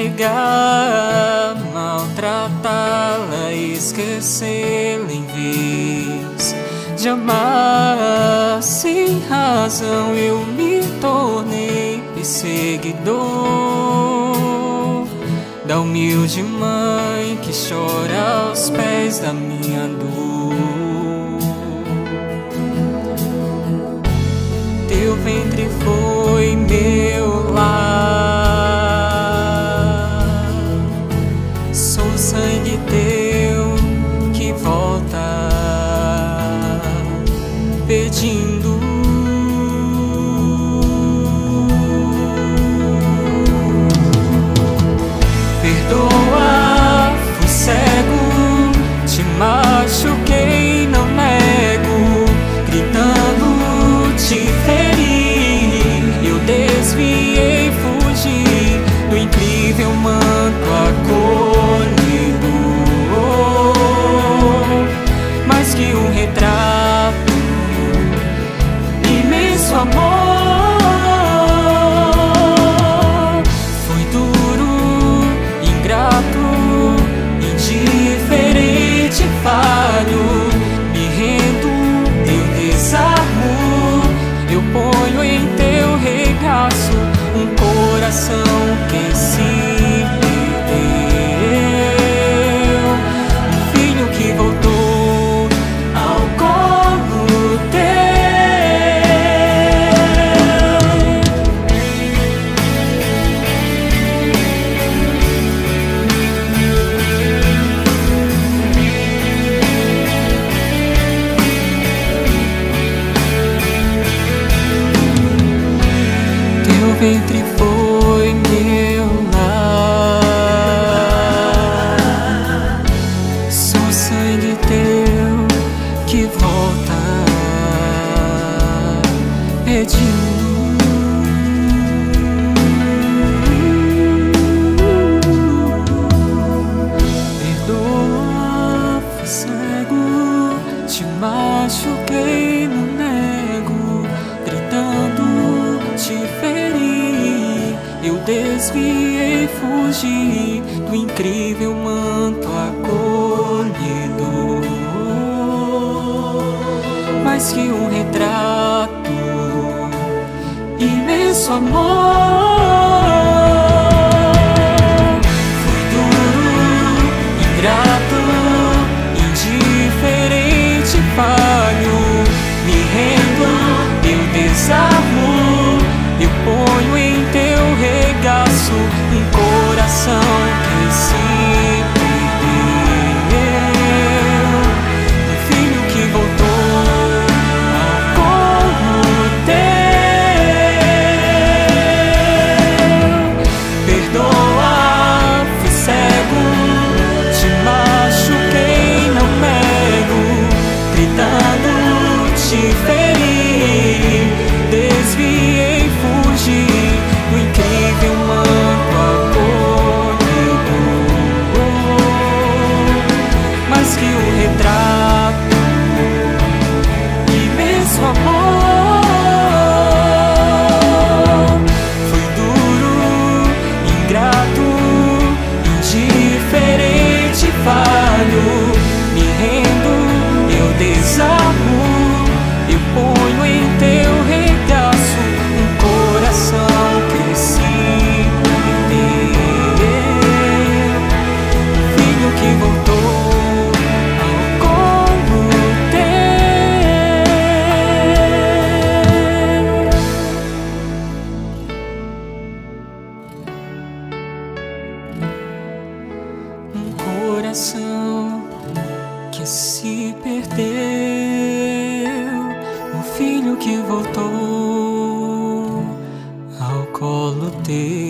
negar, maltratá-la, esquecê-la em vez de amar. Sem razão eu me tornei perseguidor da humilde mãe que chora aos pés da minha dor. Teu ventre foi meu lar, sou sangue teu que volta pedindo. Perdoa, fui cego, te machuquei, não nego, gritando te feri. Eu desviei, fugi do incrível manto acolhido, mais que um retrato, imenso amor. Foi duro, ingrato, indiferente, falho. Me rendo, eu desarmo, eu ponho em teu regaço um coração que se perdeu, um filho que voltou ao colo teu ventre foi meu lar, sou sangue teu que volta pedindo. Perdoa, fui cego, te machuquei, não nego, gritando te feri. Eu desviei, fugi do incrível manto acolhido, mais que um retrato, imenso amor. Foi duro, ingrato, indiferente, falho. Me rendo, eu desarmo, eu ponho em teu regaço um coração que se perdeu, um filho que voltou ao colo teu. Perdoa, fui cego, te machuquei, não nego, gritando te feri. Desviei, fugi do incrível manto acolhido, mais que um retrato, imenso amor. Foi duro, ingrato, indiferente, falho. Me rendo, eu desarmo, eu ponho em teu regaço um coração que se perdeu, um filho que voltou ao colo teu. Um coração que se perdeu, um filho que voltou ao colo teu.